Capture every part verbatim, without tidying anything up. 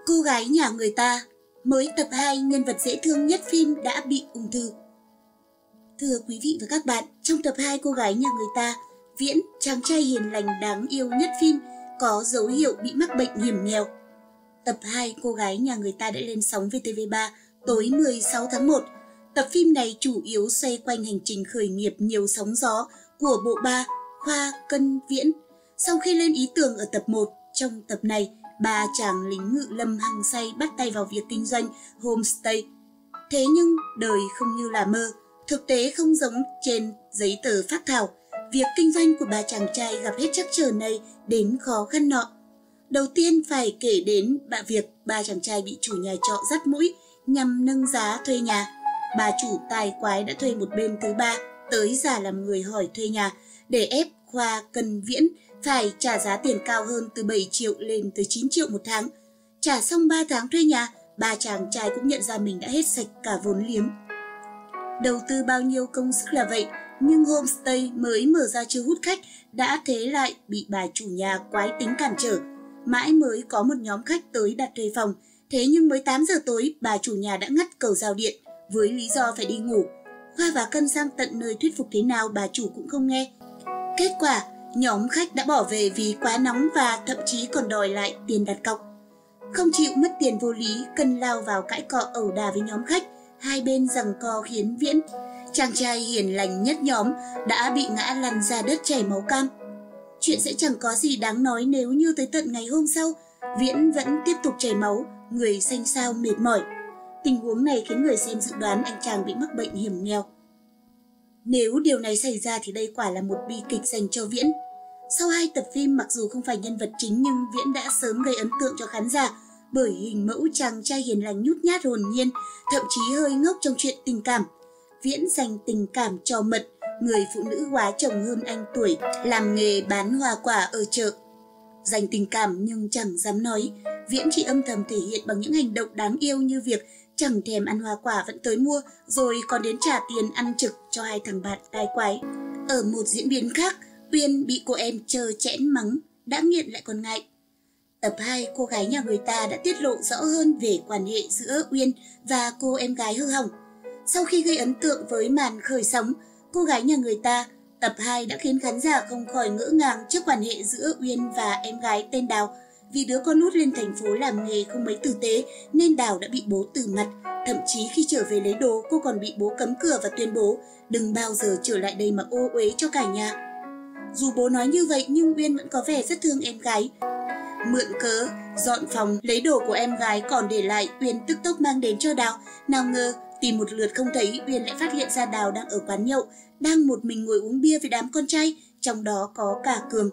Cô gái nhà người ta, mới tập hai nhân vật dễ thương nhất phim đã bị ung thư. Thưa quý vị và các bạn, trong tập hai Cô gái nhà người ta, Viễn, chàng trai hiền lành đáng yêu nhất phim, có dấu hiệu bị mắc bệnh hiểm nghèo. Tập hai Cô gái nhà người ta đã lên sóng vê tê vê ba tối mười sáu tháng một. Tập phim này chủ yếu xoay quanh hành trình khởi nghiệp nhiều sóng gió của bộ ba Khoa, Cân, Viễn. Sau khi lên ý tưởng ở tập một, trong tập này, ba chàng lính ngự lâm hăng say bắt tay vào việc kinh doanh homestay. Thế nhưng đời không như là mơ, thực tế không giống trên giấy tờ phác thảo. Việc kinh doanh của ba chàng trai gặp hết trắc trở này đến khó khăn nọ. Đầu tiên phải kể đến bạ việc ba chàng trai bị chủ nhà trọ dắt mũi nhằm nâng giá thuê nhà. Bà chủ tài quái đã thuê một bên thứ ba tới giả làm người hỏi thuê nhà để ép Khoa, Cân, Viễn phải trả giá tiền cao hơn từ bảy triệu lên tới chín triệu một tháng. Trả xong ba tháng thuê nhà, ba chàng trai cũng nhận ra mình đã hết sạch cả vốn liếng. Đầu tư bao nhiêu công sức là vậy, nhưng homestay mới mở ra chưa hút khách đã thế lại bị bà chủ nhà quái tính cản trở. Mãi mới có một nhóm khách tới đặt thuê phòng, thế nhưng mới tám giờ tối bà chủ nhà đã ngắt cầu rào điện với lý do phải đi ngủ. Khoa và Cân sang tận nơi thuyết phục thế nào bà chủ cũng không nghe. Kết quả, nhóm khách đã bỏ về vì quá nóng và thậm chí còn đòi lại tiền đặt cọc. Không chịu mất tiền vô lý, Cân lao vào cãi cọ ẩu đả với nhóm khách. Hai bên giằng co khiến Viễn, chàng trai hiền lành nhất nhóm, đã bị ngã lăn ra đất chảy máu cam. Chuyện sẽ chẳng có gì đáng nói nếu như tới tận ngày hôm sau, Viễn vẫn tiếp tục chảy máu, người xanh xao mệt mỏi. Tình huống này khiến người xem dự đoán anh chàng bị mắc bệnh hiểm nghèo. Nếu điều này xảy ra thì đây quả là một bi kịch dành cho Viễn. Sau hai tập phim, mặc dù không phải nhân vật chính nhưng Viễn đã sớm gây ấn tượng cho khán giả bởi hình mẫu chàng trai hiền lành nhút nhát hồn nhiên, thậm chí hơi ngốc trong chuyện tình cảm. Viễn dành tình cảm cho Mật, người phụ nữ quá chồng hơn anh tuổi, làm nghề bán hoa quả ở chợ. Dành tình cảm nhưng chẳng dám nói, Viễn chỉ âm thầm thể hiện bằng những hành động đáng yêu như việc chẳng thèm ăn hoa quả vẫn tới mua, rồi còn đến trả tiền ăn trực cho hai thằng bạn tai quái. Ở một diễn biến khác, Uyên bị cô em trơ chẽn mắng, đã nghiện lại còn ngại. Tập hai Cô gái nhà người ta đã tiết lộ rõ hơn về quan hệ giữa Uyên và cô em gái hư hỏng. Sau khi gây ấn tượng với màn khởi sóng Cô gái nhà người ta, tập hai đã khiến khán giả không khỏi ngỡ ngàng trước quan hệ giữa Uyên và em gái tên Đào. Vì đứa con út lên thành phố làm nghề không mấy tử tế nên Đào đã bị bố từ mặt. Thậm chí khi trở về lấy đồ, cô còn bị bố cấm cửa và tuyên bố đừng bao giờ trở lại đây mà ô uế cho cả nhà. Dù bố nói như vậy nhưng Uyên vẫn có vẻ rất thương em gái. Mượn cớ dọn phòng lấy đồ của em gái còn để lại, Uyên tức tốc mang đến cho Đào. Nào ngờ tìm một lượt không thấy, Uyên lại phát hiện ra Đào đang ở quán nhậu, đang một mình ngồi uống bia với đám con trai, trong đó có cả Cường.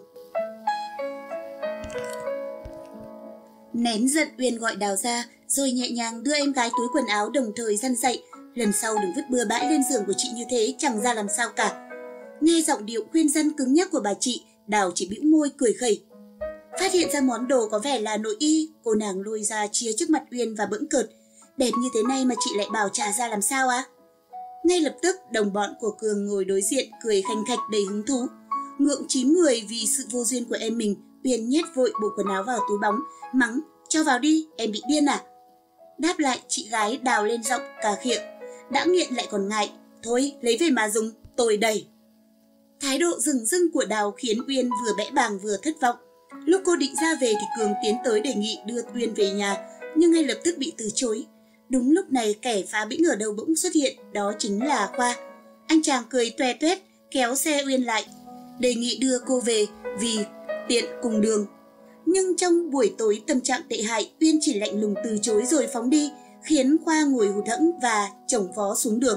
Nén giận, Uyên gọi Đào ra rồi nhẹ nhàng đưa em gái túi quần áo, đồng thời răn dạy lần sau đừng vứt bừa bãi lên giường của chị như thế, chẳng ra làm sao cả. Nghe giọng điệu khuyên răn cứng nhắc của bà chị, Đào chỉ bĩu môi cười khẩy. Phát hiện ra món đồ có vẻ là nội y, cô nàng lôi ra chia trước mặt Uyên và bỡn cợt. Đẹp như thế này mà chị lại bảo trả ra làm sao á? Ngay lập tức, đồng bọn của Cường ngồi đối diện cười khanh khạch đầy hứng thú. Ngượng chín người vì sự vô duyên của em mình, Uyên nhét vội bộ quần áo vào túi bóng, mắng, cho vào đi, em bị điên à? Đáp lại, chị gái Đào lên giọng cà khịa, đã nghiện lại còn ngại, thôi lấy về mà dùng, tôi đầy. Thái độ dửng dưng của Đào khiến Uyên vừa bẽ bàng vừa thất vọng. Lúc cô định ra về thì Cường tiến tới đề nghị đưa Uyên về nhà, nhưng ngay lập tức bị từ chối. Đúng lúc này kẻ phá bĩnh ở đầu bỗng xuất hiện, đó chính là Khoa. Anh chàng cười toe toét kéo xe Uyên lại, đề nghị đưa cô về vì tiện cùng đường. Nhưng trong buổi tối tâm trạng tệ hại, Uyên chỉ lạnh lùng từ chối rồi phóng đi, khiến Khoa ngồi hụt hẫng và chồng vó xuống đường.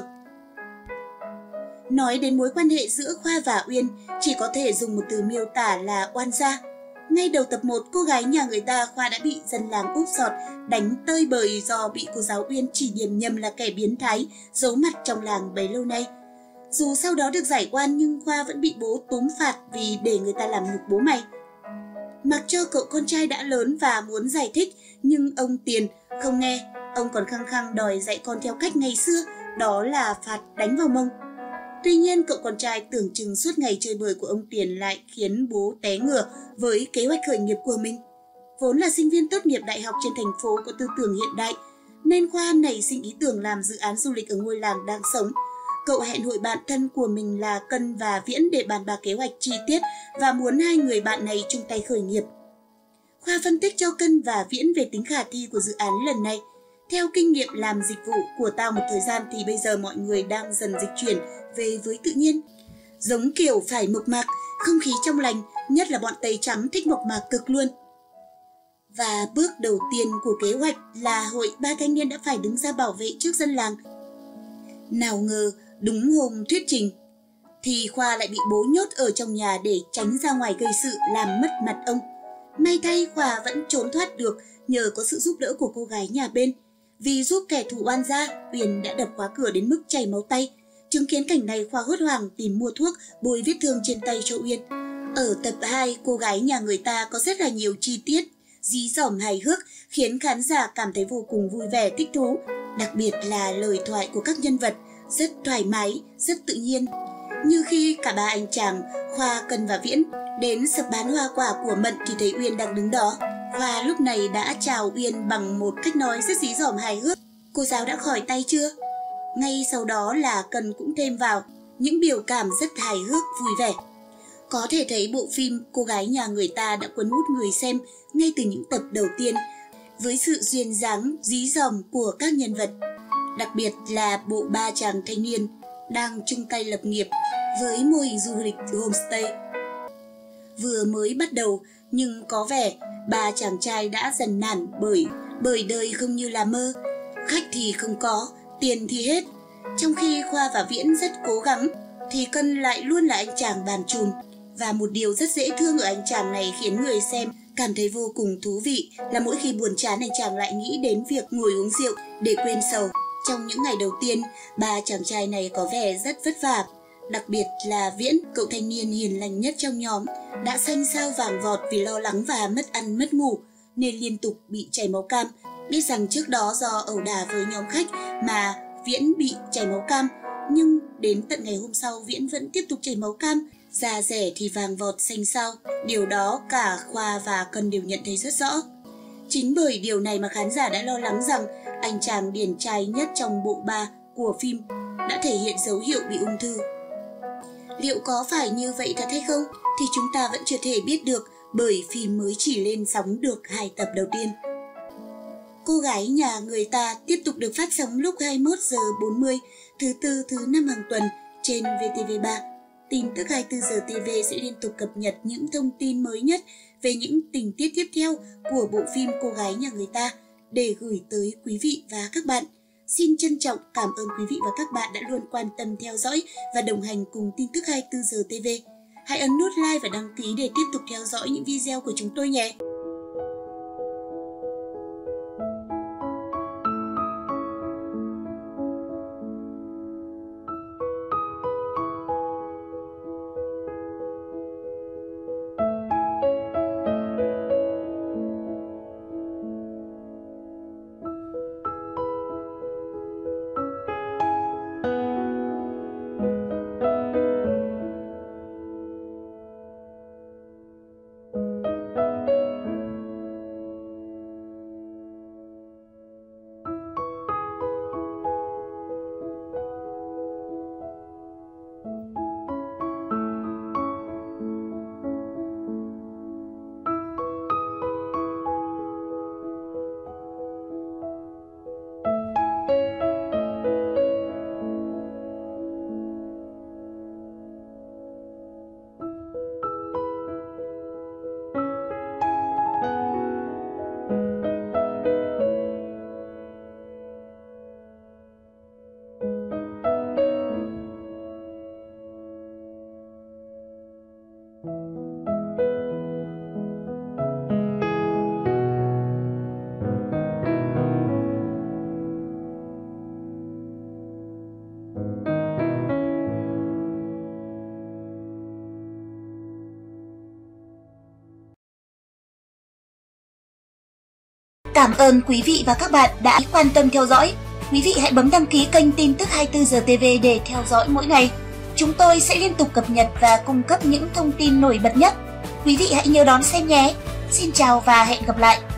Nói đến mối quan hệ giữa Khoa và Uyên, chỉ có thể dùng một từ miêu tả là oan gia. Ngay đầu tập một, Cô gái nhà người ta, Khoa đã bị dân làng úp sọt đánh tơi bời do bị cô giáo Uyên chỉ điểm nhầm là kẻ biến thái, giấu mặt trong làng bấy lâu nay. Dù sau đó được giải oan nhưng Khoa vẫn bị bố túm phạt vì để người ta làm nhục bố mày. Mặc cho cậu con trai đã lớn và muốn giải thích nhưng ông Tiền không nghe, ông còn khăng khăng đòi dạy con theo cách ngày xưa, đó là phạt đánh vào mông. Tuy nhiên, cậu con trai tưởng chừng suốt ngày chơi bời của ông Tiền lại khiến bố té ngửa với kế hoạch khởi nghiệp của mình. Vốn là sinh viên tốt nghiệp đại học trên thành phố có tư tưởng hiện đại, nên Khoa nảy sinh ý tưởng làm dự án du lịch ở ngôi làng đang sống. Cậu hẹn hội bạn thân của mình là Cân và Viễn để bàn bạc kế hoạch chi tiết và muốn hai người bạn này chung tay khởi nghiệp. Khoa phân tích cho Cân và Viễn về tính khả thi của dự án lần này. Theo kinh nghiệm làm dịch vụ của tao một thời gian thì bây giờ mọi người đang dần dịch chuyển về với tự nhiên. Giống kiểu phải mộc mạc, không khí trong lành, nhất là bọn Tây Trắng thích mộc mạc cực luôn. Và bước đầu tiên của kế hoạch là hội ba thanh niên đã phải đứng ra bảo vệ trước dân làng. Nào ngờ đúng hôm thuyết trình thì Khoa lại bị bố nhốt ở trong nhà để tránh ra ngoài gây sự làm mất mặt ông. May thay Khoa vẫn trốn thoát được nhờ có sự giúp đỡ của cô gái nhà bên. Vì giúp kẻ thù oan gia, Uyên đã đập khóa cửa đến mức chảy máu tay. Chứng kiến cảnh này, Khoa hốt hoảng tìm mua thuốc bôi vết thương trên tay cho Uyên. Ở tập hai, cô gái nhà người ta có rất là nhiều chi tiết dí dỏm hài hước khiến khán giả cảm thấy vô cùng vui vẻ thích thú. Đặc biệt là lời thoại của các nhân vật rất thoải mái, rất tự nhiên. Như khi cả ba anh chàng Khoa, Cân và Viễn đến sập bán hoa quả của Mận thì thấy Uyên đang đứng đó. Khoa lúc này đã chào Uyên bằng một cách nói rất dí dỏm hài hước. Cô giáo đã khỏi tay chưa? Ngay sau đó là Cân cũng thêm vào những biểu cảm rất hài hước vui vẻ. Có thể thấy bộ phim Cô gái nhà người ta đã cuốn hút người xem ngay từ những tập đầu tiên với sự duyên dáng dí dỏm của các nhân vật. Đặc biệt là bộ ba chàng thanh niên đang chung tay lập nghiệp với mô hình du lịch homestay. Vừa mới bắt đầu nhưng có vẻ ba chàng trai đã dần nản bởi bởi đời không như là mơ. Khách thì không có, tiền thì hết. Trong khi Khoa và Viễn rất cố gắng thì Cân lại luôn là anh chàng bàn chùn. Và một điều rất dễ thương ở anh chàng này khiến người xem cảm thấy vô cùng thú vị là mỗi khi buồn chán anh chàng lại nghĩ đến việc ngồi uống rượu để quên sầu. Trong những ngày đầu tiên, ba chàng trai này có vẻ rất vất vả. Đặc biệt là Viễn, cậu thanh niên hiền lành nhất trong nhóm, đã xanh xao vàng vọt vì lo lắng và mất ăn mất ngủ nên liên tục bị chảy máu cam. Biết rằng trước đó do ẩu đả với nhóm khách mà Viễn bị chảy máu cam, nhưng đến tận ngày hôm sau Viễn vẫn tiếp tục chảy máu cam. Da rẻ thì vàng vọt xanh xao, điều đó cả Khoa và Cân đều nhận thấy rất rõ. Chính bởi điều này mà khán giả đã lo lắng rằng anh chàng điển trai nhất trong bộ ba của phim đã thể hiện dấu hiệu bị ung thư. Liệu có phải như vậy thật hay không thì chúng ta vẫn chưa thể biết được bởi phim mới chỉ lên sóng được hai tập đầu tiên. Cô gái nhà người ta tiếp tục được phát sóng lúc hai mươi mốt giờ bốn mươi thứ tư thứ năm hàng tuần trên vê tê vê ba. Tin tức hai mươi tư giờ ti vi sẽ liên tục cập nhật những thông tin mới nhất về những tình tiết tiếp theo của bộ phim Cô gái nhà người ta để gửi tới quý vị và các bạn. Xin trân trọng cảm ơn quý vị và các bạn đã luôn quan tâm theo dõi và đồng hành cùng tin tức hai mươi tư giờ ti vi. Hãy ấn nút like và đăng ký để tiếp tục theo dõi những video của chúng tôi nhé. Cảm ơn quý vị và các bạn đã quan tâm theo dõi. Quý vị hãy bấm đăng ký kênh tin tức hai mươi tư giờ ti vi để theo dõi mỗi ngày. Chúng tôi sẽ liên tục cập nhật và cung cấp những thông tin nổi bật nhất. Quý vị hãy nhớ đón xem nhé! Xin chào và hẹn gặp lại!